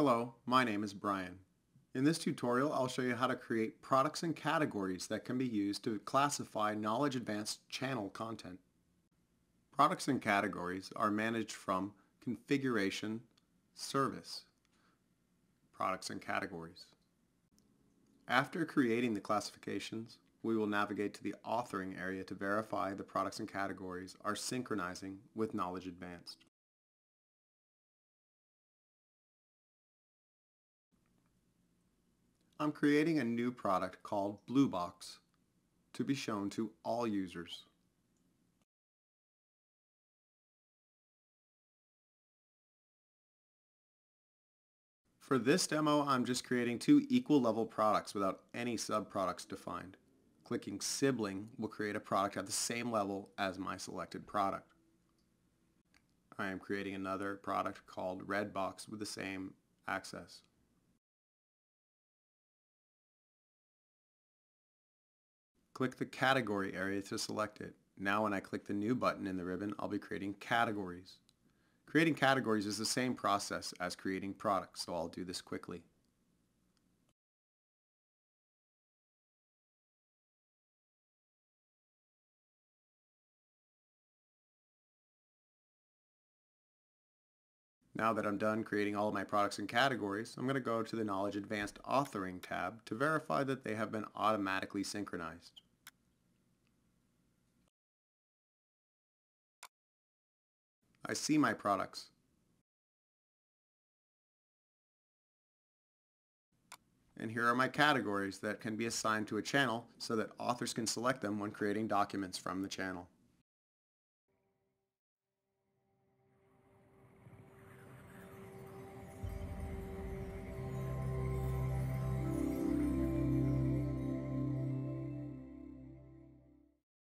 Hello, my name is Brian. In this tutorial, I'll show you how to create products and categories that can be used to classify Knowledge Advanced channel content. Products and categories are managed from Configuration, Service, Products and Categories. After creating the classifications, we will navigate to the Authoring area to verify the products and categories are synchronizing with Knowledge Advanced. I'm creating a new product called Blue Box to be shown to all users. For this demo, I'm just creating two equal level products without any subproducts defined. Clicking Sibling will create a product at the same level as my selected product. I am creating another product called Red Box with the same access. Click the Category area to select it. Now when I click the New button in the ribbon, I'll be creating categories. Creating categories is the same process as creating products, so I'll do this quickly. Now that I'm done creating all of my products and categories, I'm going to go to the Knowledge Advanced Authoring tab to verify that they have been automatically synchronized. I see my products. And here are my categories that can be assigned to a channel so that authors can select them when creating documents from the channel.